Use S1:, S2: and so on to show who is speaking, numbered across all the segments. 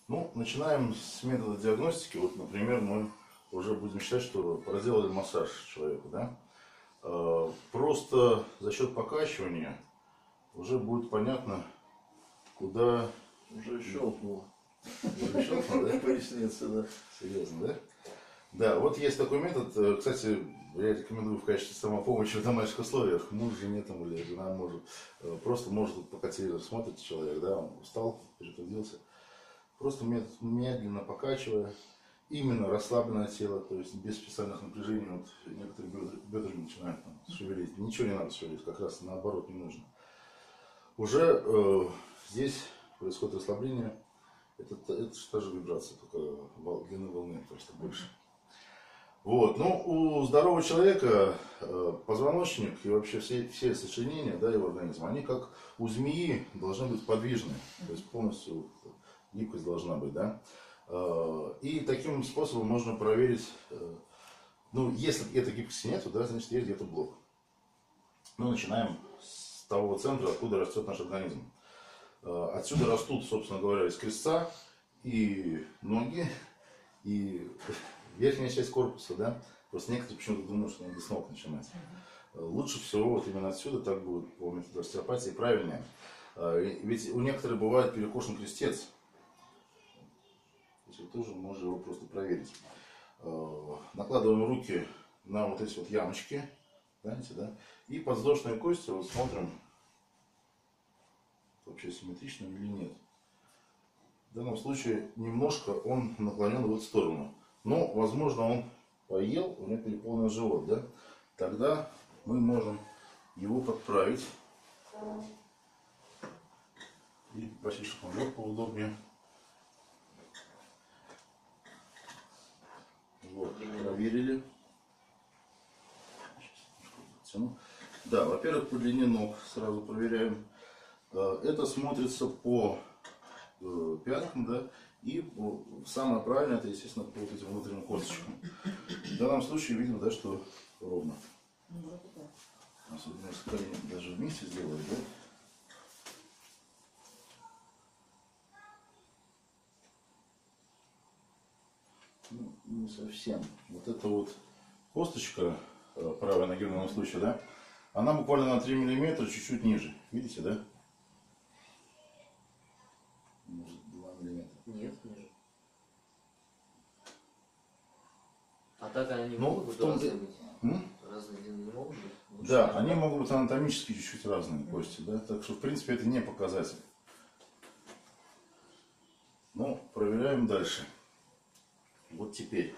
S1: Ну, начинаем с метода диагностики. Вот, например, мы уже будем считать, что проделали массаж человеку, да? Просто за счет покачивания уже будет понятно, куда...
S2: Уже щелкнуло.
S1: Уже щелкнуло, да?
S2: Поясница, да.
S1: Серьезно, да? Да, вот есть такой метод. Кстати, я рекомендую в качестве самопомощи в домашних условиях. Муж жене там или жена может. Просто может, пока телевизор смотрит человек, да, он устал, перетрудился. Просто медленно покачивая, именно расслабленное тело, то есть без специальных напряжений. Вот некоторые бедра начинают там шевелить. Ничего не надо шевелить, как раз наоборот не нужно. Уже здесь происходит расслабление. Это та же вибрация, только длины волны просто больше. Вот. Ну, у здорового человека позвоночник и вообще все сочленения, да, его организма, они как у змеи должны быть подвижны. То есть полностью гибкость должна быть, да. И таким способом можно проверить, ну, если этой гибкости нету, да, значит есть где-то блок. Ну, начинаем с того центра, откуда растет наш организм. Отсюда растут, собственно говоря, из крестца и ноги, и верхняя часть корпуса, да. Просто некоторые почему-то думают, что надо с ног начинать. Лучше всего вот именно отсюда, так будет по методу остеопатии правильнее. Ведь у некоторых бывает перекошен крестец. То есть вы тоже можете его просто проверить. Накладываем руки на вот эти вот ямочки, знаете, да, и подвздошные кости вот смотрим, вообще симметрично или нет. В данном случае немножко он наклонен в эту сторону. Но, возможно, он поел, у него переполнен живот, да? Тогда мы можем его подправить. И попросить, чтобы он лег поудобнее. Вот, проверили. Да, во-первых, по длине ног сразу проверяем. Это смотрится по пяткам, да, и самое правильное, это, естественно, по вот этим внутренним косточкам. В данном случае видно, да, что ровно. Особенно если колени даже вместе сделали, да. Ну, не совсем. Вот эта вот косточка правой ноги в данном случае, да, она буквально на 3 миллиметра чуть-чуть ниже. Видите, да? Может, 2 миллиметра.
S3: Нет, ниже. А так они
S1: Ну,
S3: могут быть разные быть? Разные длины не могут быть? Лучше
S1: Да,
S3: не
S1: они
S3: знаю.
S1: могут быть анатомически чуть-чуть разные кости, да, так что в принципе это не показатель. Ну, проверяем дальше. Вот теперь.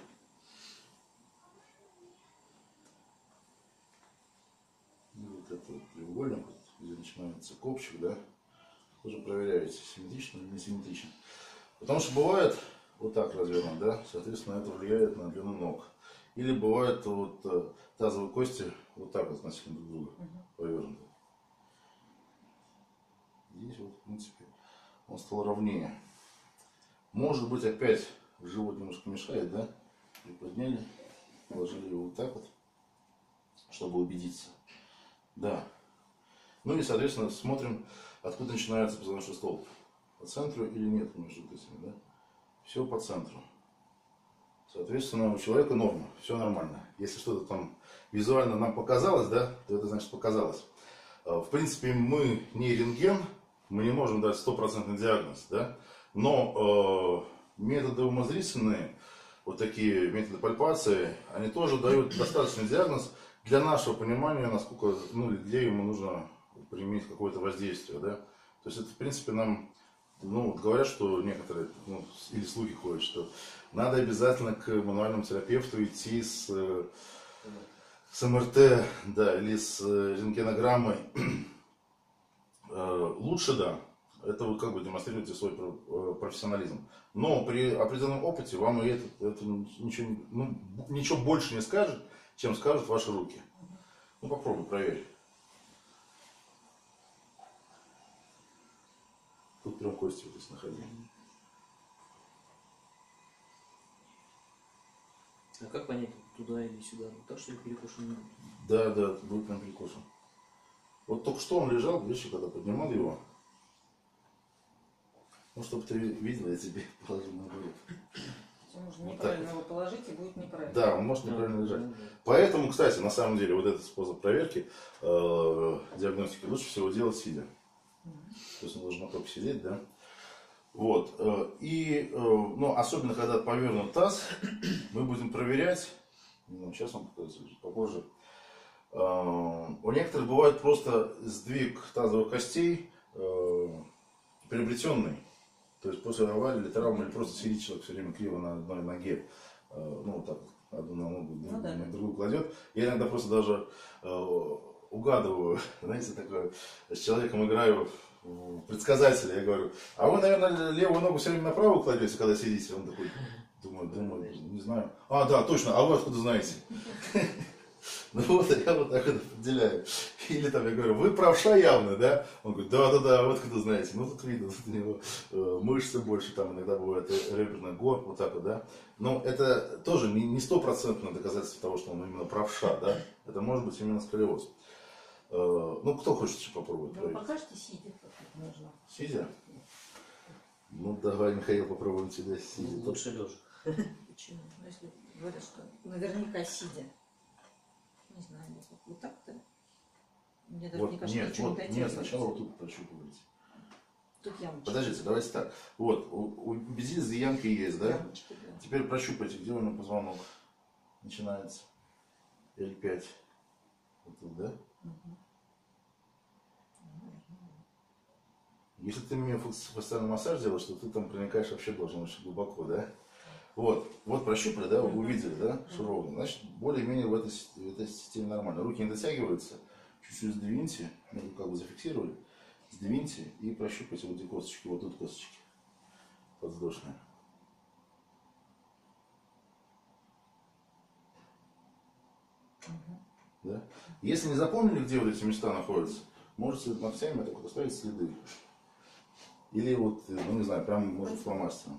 S1: И вот этот вот треугольник, вот, где начинается копчик, да, тоже проверяете, симметрично или не симметрично. Потому что бывает вот так развернут, да, соответственно это влияет на длину ног. Или бывает вот тазовые кости вот так вот относительно друг друга повернуты. Здесь вот, в принципе, он стал ровнее. Может быть, опять живот немножко мешает, да? Приподняли, положили его вот так вот, чтобы убедиться. Да. Ну и, соответственно, смотрим, откуда начинается позвоночный столб. По центру или нет между этими, да? Все по центру. Соответственно, у человека норма, все нормально. Если что-то там визуально нам показалось, да, то это значит показалось. В принципе, мы не рентген, мы не можем дать стопроцентный диагноз, да, но методы умозрительные, вот такие методы пальпации, они тоже дают достаточный диагноз для нашего понимания, насколько, ну, где ему нужно применить какое-то воздействие, да. То есть это, в принципе, нам, ну, говорят, что некоторые, ну, или слухи ходят, что надо обязательно к мануальному терапевту идти с МРТ, да, или с рентгенограммой. Лучше, да, это вы как бы демонстрируете свой профессионализм. Но при определенном опыте вам и это ничего, ну, ничего больше не скажет, чем скажут ваши руки. Ну попробуй, проверь. Тут прям кости вот здесь находили.
S3: А как понять, туда или сюда? Так что ли перекошен?
S1: Да, да, будет прям перекошен. Вот только что он лежал, видишь, когда поднимал его. Ну, чтобы ты видела, я тебе положил на грудь.
S4: Можно
S1: Вот
S4: неправильно
S1: так.
S4: его положить, и будет неправильно.
S1: Да, он может неправильно
S3: Да,
S1: лежать.
S3: да, да.
S1: Поэтому, кстати, на самом деле, вот этот способ проверки диагностики лучше всего делать сидя. То есть он должен только сидеть, да? Вот. Ну, особенно, когда повернут таз, мы будем проверять, ну, сейчас вам покажу, чуть попозже. У некоторых бывает просто сдвиг тазовых костей приобретенный. То есть после аварии или травмы, или просто сидит человек все время криво на одной ноге. Ну, вот так вот, одну на ногу, на другую кладет. Я иногда просто даже угадываю, знаете, такое, с человеком играю в предсказателя. Я говорю, а вы, наверное, левую ногу все время направо кладете, когда сидите? Он такой, думаю, не знаю. А, да, точно, а вы откуда знаете? Ну вот, я вот так вот определяю. Или там я говорю, вы правша явно, да? Он говорит, да, вот когда знаете. Ну тут видно, тут у него мышцы больше, там иногда бывает реберный горб, вот так вот, да. Но это тоже не стопроцентное доказательство того, что он именно правша, да. Это может быть именно сколиоз. Ну, кто хочет еще попробовать?
S4: Ну, покажите сидя, как это можно.
S1: Сидя? Ну, давай, Михаил, попробуем тебя сидя.
S3: Ну, лучше лежа.
S4: Почему? Ну, если говорят, что наверняка сидя. Не знаю, вот так-то. Мне даже
S1: Вот,
S4: не кажется,
S1: нет,
S4: ничего
S1: вот,
S4: не
S1: нет,
S4: дотягивается.
S1: сначала вот тут прощупывайте.
S4: Тут ямочки.
S1: Подождите, давайте так. Вот, убедились, где ямки есть, да?
S4: Ямочки, да.
S1: Теперь прощупайте, где у него позвонок начинается. L5. Вот тут, да? Если ты мне фасциальный массаж делаешь, то ты там проникаешь вообще должен очень глубоко, да? Вот прощупали, да, вы увидели, да, что ровно. Значит, более-менее в этой системе нормально. Руки не дотягиваются, чуть-чуть сдвиньте, ну, как бы зафиксировали, сдвиньте и прощупайте вот эти косточки, вот тут косточки подвздошные. Да? Если не запомнили, где вот эти места находятся, можете ногтями так вот оставить следы. Или вот, ну не знаю, прям может фломастером.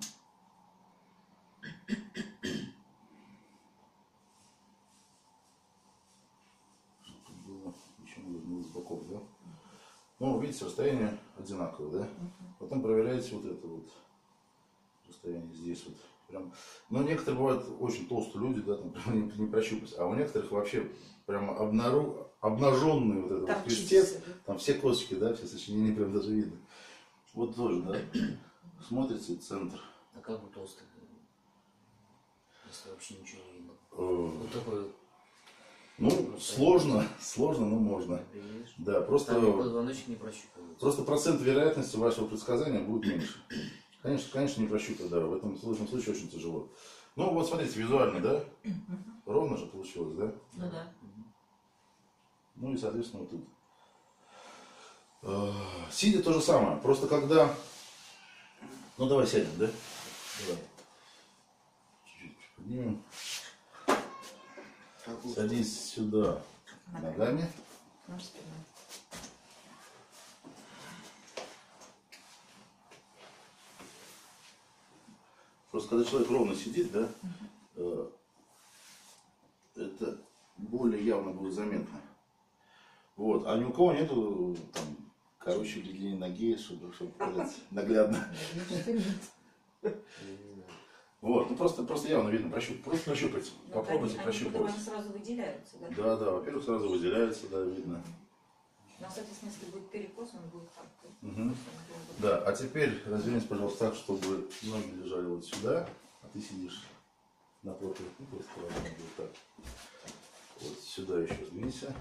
S1: Чтобы было еще не с боков, да? Ну, видите, расстояние одинаковое, да? Потом проверяете вот это вот расстояние здесь вот. Прям. Но некоторые бывают очень толстые люди, да, там прям не прощупать. А у некоторых вообще прям обнаженный вот этот вот крестец, там все косточки, да, все сочинения прям даже видно. Вот тоже, да, смотрите центр.
S3: А как бы толстый, если вообще ничего не видно? Вот такой вот.
S1: Ну, сложно, но можно.
S3: Видишь?
S1: Да, просто
S3: Там и позвоночник не прощупывается.
S1: Просто процент вероятности вашего предсказания будет меньше. Конечно, не прощупать, да, в этом случае очень тяжело. Ну, вот смотрите, визуально, да? Ровно же получилось, да?
S4: Ну да.
S1: Ну и, соответственно, вот тут. Сидя то же самое, просто когда... Ну, давай сядем, да? Давай. Чуть-чуть поднимем. Садись сюда ногами. Просто когда человек ровно сидит, да, это более явно будет заметно. Вот. А ни у кого нету там, короче, длины ноги, чтобы показать наглядно. Вот, ну просто явно видно, просто прощупайте, попробуйте прощупывать.
S4: Они сразу выделяются, да?
S1: Да, во-первых, сразу выделяется, да, видно.
S4: Ну, соответственно, если будет перекос, он будет так.
S1: Угу. Да, а теперь развернись, пожалуйста, так, чтобы ноги лежали вот сюда, а ты сидишь напротив, ну, просто вот так. Вот сюда еще сдвинься.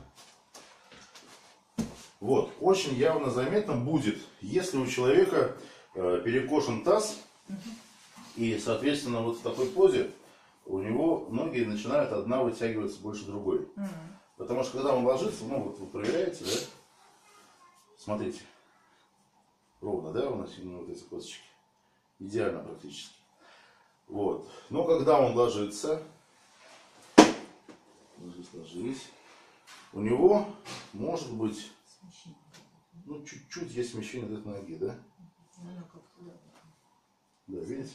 S1: Вот, очень явно заметно будет, если у человека перекошен таз, и, соответственно, вот в такой позе у него ноги начинают одна вытягиваться больше другой. Потому что когда он ложится, ну вот вы проверяете, да? Смотрите. Ровно, да, у нас именно вот эти косточки. Идеально практически. Вот. Но когда он ложится, ложись, у него может быть, ну, чуть-чуть есть смещение от этой ноги, да? Да, видите?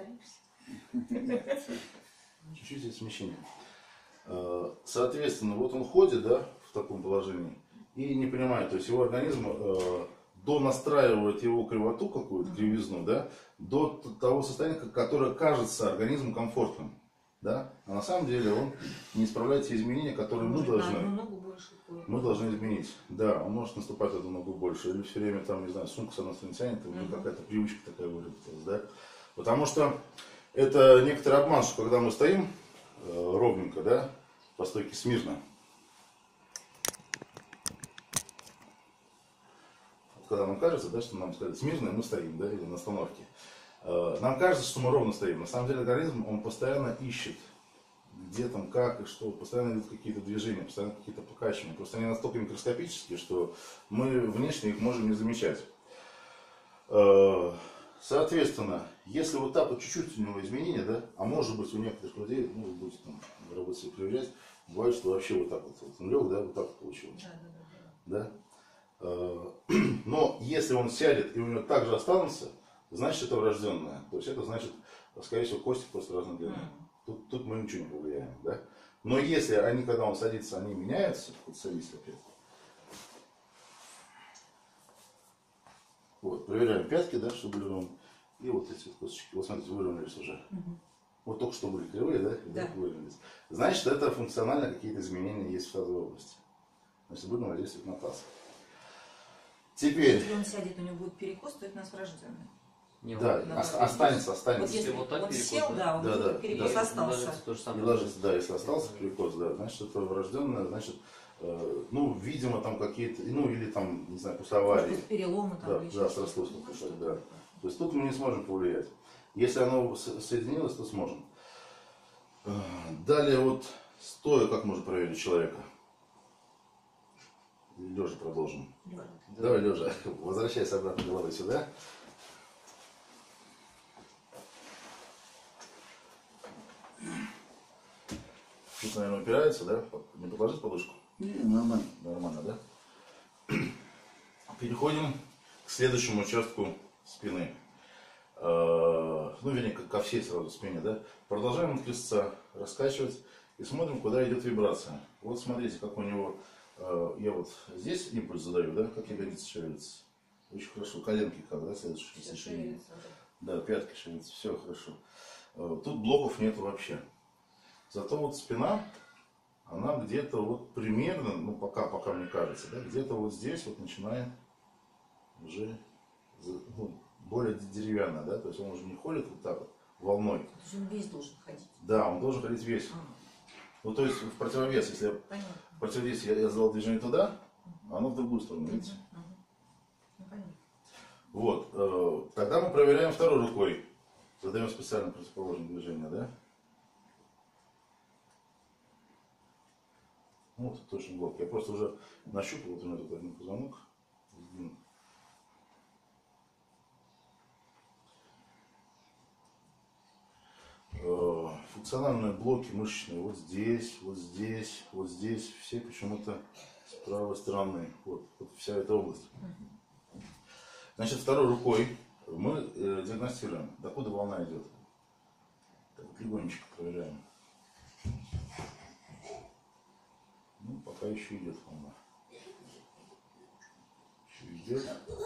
S1: Чуть-чуть есть смещение. Соответственно, вот он ходит, да, в таком положении и не понимает, то есть его организм донастраивает его кривоту какую-то, кривизну, да, до того состояния, которое кажется организму комфортным. Да? А на самом деле он не исправляет те изменения, которые мы должны изменить. Да, он может наступать одну ногу больше, или все время там, не знаю, сумку с одной стороны тянет, или какая-то привычка такая выработалась, да. Потому что это некоторый обман, что когда мы стоим ровненько, да, по стойке смирно, когда нам кажется, да, что нам сказали смирно, мы стоим, да, или на остановке. Нам кажется, что мы ровно стоим. На самом деле организм, он постоянно ищет, где там, как и что. Постоянно идут какие-то движения, постоянно какие-то покачивания. Просто они настолько микроскопические, что мы внешне их можем не замечать. Соответственно, если вот так вот чуть-чуть у него изменения, да, а может быть у некоторых людей, ну, вы будете там в работе проверять, бывает, что вообще вот так вот он лег, да, вот так вот получилось. Да? Но если он сядет и у него также останутся, значит это врожденное. То есть это значит, скорее всего, кости просто разной длины. Тут мы ничего не повлияем. Да? Но если они, когда он садится, они меняются, вот садись опять. Вот, проверяем пятки, да, чтобы были ровно. И вот эти вот косточки, вот смотрите, выровнялись уже. Вот только что были кривые, да, и
S4: да.
S1: выровнялись. Значит, это функционально какие-то изменения есть в тазовой области. Значит, будем воздействовать на таз. Теперь.
S4: Если он сядет, у него будет перекос, то это у нас врожденный.
S1: Да, останется.
S4: Вот если вот так он перекос, сел, да, он
S1: да,
S4: перекос остался.
S1: И ложится, да, если остался перекос, да, значит это врожденное, значит, ну, видимо, там какие-то, ну, или там, не знаю, после аварии.
S4: Переломы там.
S1: Да, срослось какое-то, да. То есть тут мы не сможем повлиять. Если оно соединилось, то сможем. Далее вот стоя, как можно проверить человека? Лежа продолжим. Давай лежа. Возвращайся обратно головой сюда. Тут, наверное, упирается, да? Не подложить подушку?
S2: Не, нормально.
S1: Нормально, да? Переходим к следующему участку спины. Ну, вернее, ко всей сразу спине, да? Продолжаем от крестца раскачивать и смотрим, куда идет вибрация. Вот смотрите, как у него... Я вот здесь импульс задаю, да? Как ягодицы шевелятся. Очень хорошо. Коленки как, да? Следующее шевелятся. Да, пятки шевелятся. Все хорошо. Тут блоков нету вообще. Зато вот спина, она где-то вот примерно, ну пока мне кажется, да, где-то вот здесь вот начинает уже ну, более деревянная, да, то есть он уже не ходит вот так вот волной.
S4: То есть он весь должен ходить.
S1: Да, он должен ходить весь. Ну то есть в противовес, если в противовес я сделал движение туда, оно в другую сторону, видите? Вот, тогда мы проверяем второй рукой, задаем специально противоположное движение, да? Ну, вот точно блок. Я просто уже нащупал, вот у меня тут один позвонок. Функциональные блоки мышечные вот здесь, вот здесь, вот здесь. Все почему-то с правой стороны. Вот вся эта область. Значит, второй рукой мы диагностируем, докуда волна идет. Так вот легонечко проверяем. Ну, пока еще идет волна. Еще идет.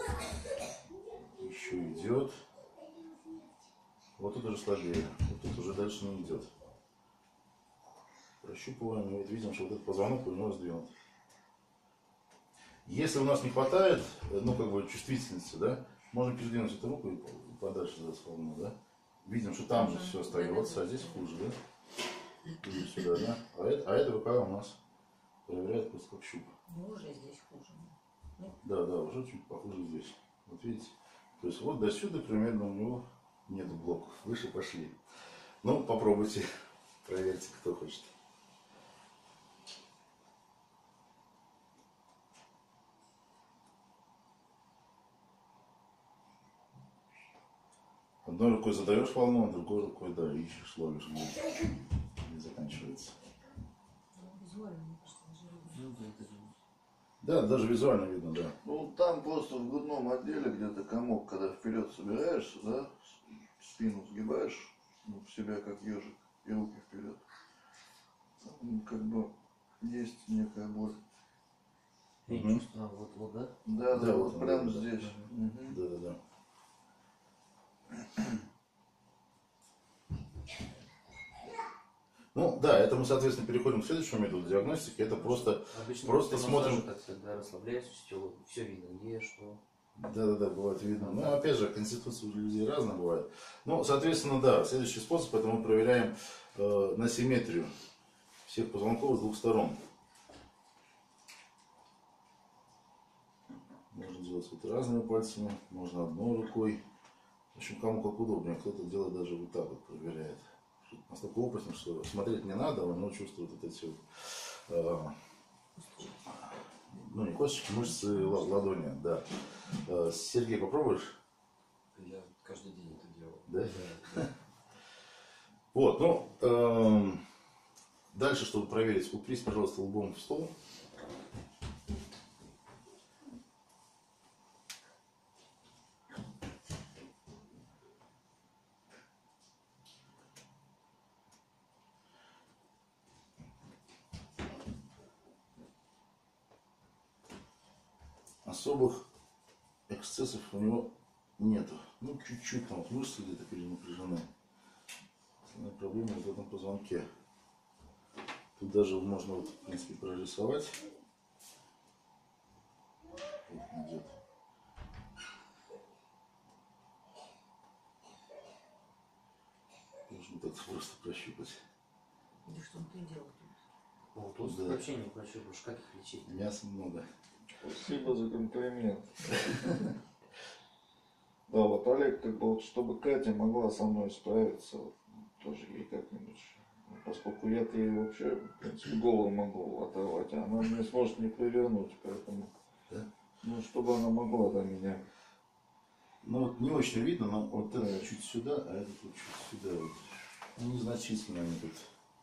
S1: Еще идет. Вот тут уже слабее. Вот тут уже дальше не идет. Прощупываем. И вот видим, что вот этот позвонок у него сдвинут. Если у нас не хватает, ну, как бы, чувствительности, да, можем передвинуть эту руку и подальше за волну, да. Видим, что там же все остается, а здесь хуже, да. Идем сюда, да. А эта рука у нас проверяет просто как щуп.
S4: Ну, уже здесь хуже.
S1: Да, уже чуть похуже здесь. Вот видите. То есть вот до сюда примерно у него нету блоков. Выше пошли. Ну, попробуйте. Проверьте, кто хочет. Одной рукой задаешь волну, а другой рукой, да, ищешь, ловишь, где заканчивается.
S4: Визуально, мне кажется,
S1: да, даже визуально видно, да.
S2: Ну, там просто в грудном отделе где-то комок, когда вперед собираешься, да, спину сгибаешь, ну, в себя как ежик, и руки вперед. Там, как бы есть некая боль.
S3: Я не чувствую. А, вот, да?
S2: Да,
S1: Да,
S2: да,
S1: вот
S2: вот
S1: он,
S2: прям
S1: да.
S2: здесь. Мгм.
S1: Да. Ну да, это мы, соответственно, переходим к следующему методу диагностики. Это просто
S3: Обычно
S1: просто
S3: после
S1: смотрим.
S3: массажа так всегда расслабляешься, все видно, где, что.
S1: Да, бывает видно. Но опять же, конституция у людей разная бывает. Ну, соответственно, да, следующий способ, это мы проверяем на симметрию всех позвонков с двух сторон. Можно делать вот разными пальцами, можно одной рукой. В общем, кому как удобнее. Кто-то делает даже вот так вот, проверяет. Настолько опытно, что смотреть не надо, но чувствует вот эти вот, ну не косточки, мышцы ладони, да. Сергей, попробуешь?
S5: Я каждый день это делаю.
S1: Да? Вот, дальше, чтобы проверить, упрись, пожалуйста, лбом в стол. Особых эксцессов у него нету. Ну, чуть-чуть там вот мышцы где-то перенапряжены. Основная проблема вот в этом позвонке. Тут даже можно, вот, в принципе, прорисовать. Вот он идет. Можно так просто прощупать.
S4: Да что ты делал тут?
S3: Ну, тут
S1: Да.
S3: вообще не прощупаешь, как их лечить?
S1: Мяса много.
S2: Спасибо за комплимент. Да, вот Олег, как бы вот, чтобы Катя могла со мной справиться, вот, тоже ей как-нибудь, ну, поскольку я-то ей вообще, в принципе, голову могу оторвать, а она не сможет не провернуть, поэтому,
S1: Да?
S2: ну, чтобы она могла до меня.
S1: Ну вот не очень видно, но вот это чуть сюда, а это вот чуть сюда. Вот. Ну, незначительно они тут.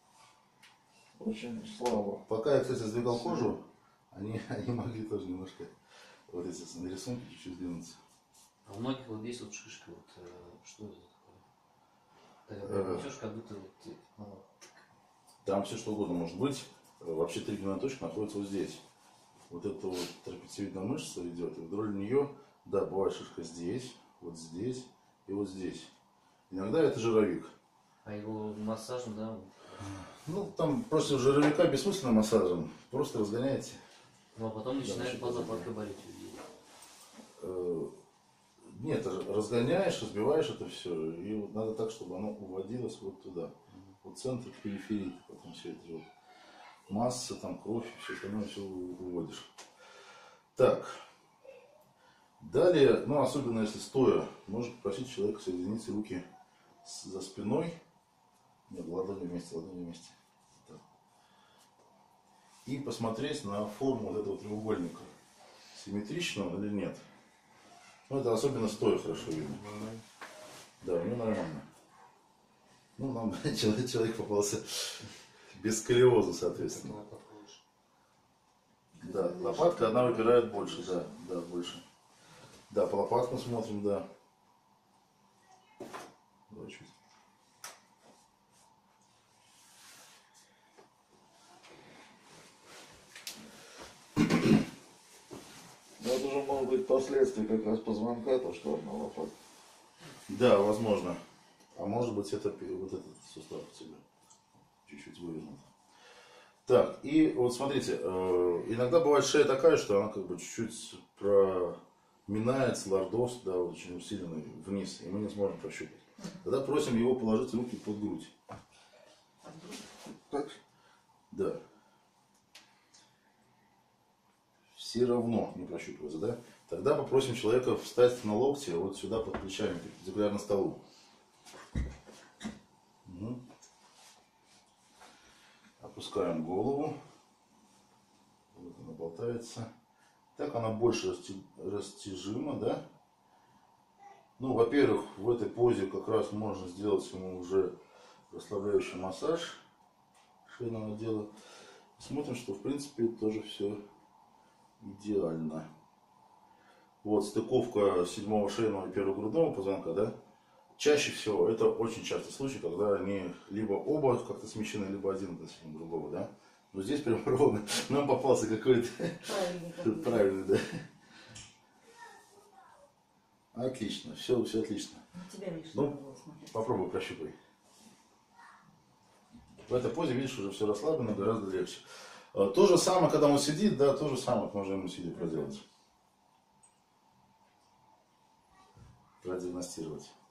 S2: Очень слабо.
S1: Пока я, кстати, сдвигал кожу, они могли тоже немножко вот эти рисунки чуть-чуть сдвинуться.
S3: А у многих вот здесь вот шишка, вот что это такое? Ты как несешь, как будто вот,
S1: Там все что угодно может быть. Вообще триггерная точка находится вот здесь. Вот эта вот трапециевидная мышца идет, и вдоль нее, да, бывает шишка здесь и вот здесь. Иногда это жировик.
S3: а его массажем, да?
S1: Ну, там просто жировика бессмысленно массажем, просто разгоняете.
S3: Ну а потом начинает
S1: значит,
S3: лопатка болеть у людей.
S1: Нет, разгоняешь, разбиваешь это все, и вот надо так, чтобы оно уводилось вот туда. Вот центр к периферии, потом все это вот масса, там кровь, все остальное все уводишь. Так. Далее, ну особенно если стоя, можно попросить человека соединить руки за спиной. Нет, ладони вместе. Так. И посмотреть на форму вот этого треугольника. Симметрично он или нет. Ну, это особенно стоя хорошо видно. Да, у него нормально. Ну, нам человек попался без сколиоза, соответственно.
S3: Лопатка выше.
S1: Да, лопатка, она выпирает больше, да, больше. Да, по лопаткам смотрим, да. Давай чуть.
S2: Но это уже может быть последствия как раз позвонка, то что одна лопатка.
S1: Да, возможно. А может быть это вот этот сустав у тебя чуть-чуть вывернут. Так, и вот смотрите, иногда бывает шея такая, что она как бы чуть-чуть проминается, лордоз, да, очень усиленный вниз, и мы не сможем прощупать. Тогда просим его положить руки под грудь.
S2: Так?
S1: Да. Все равно не прощупывается, да? Тогда попросим человека встать на локти вот сюда под плечами, перпендикулярно столу. Угу. Опускаем голову. Вот она болтается. Так она больше растяжима, да? Ну, во-первых, в этой позе как раз можно сделать ему уже расслабляющий массаж шейного отдела. Смотрим, что в принципе тоже все идеально. Вот стыковка 7-го шейного и 1-го грудного позвонка, да? Чаще всего, это очень частый случай, когда они либо оба как-то смещены, либо один относительно другого, да? Но здесь прям ровно. Нам попался какой-то
S4: Правильно.
S1: правильный, да. Отлично, все отлично.
S4: На тебя, Миша,
S1: Ну,
S4: надо было смотреть.
S1: Попробуй прощупай. В этой позе, видишь, уже все расслаблено, гораздо легче. То же самое, когда он сидит, да, то же самое можно ему сидя проделать. Продиагностировать.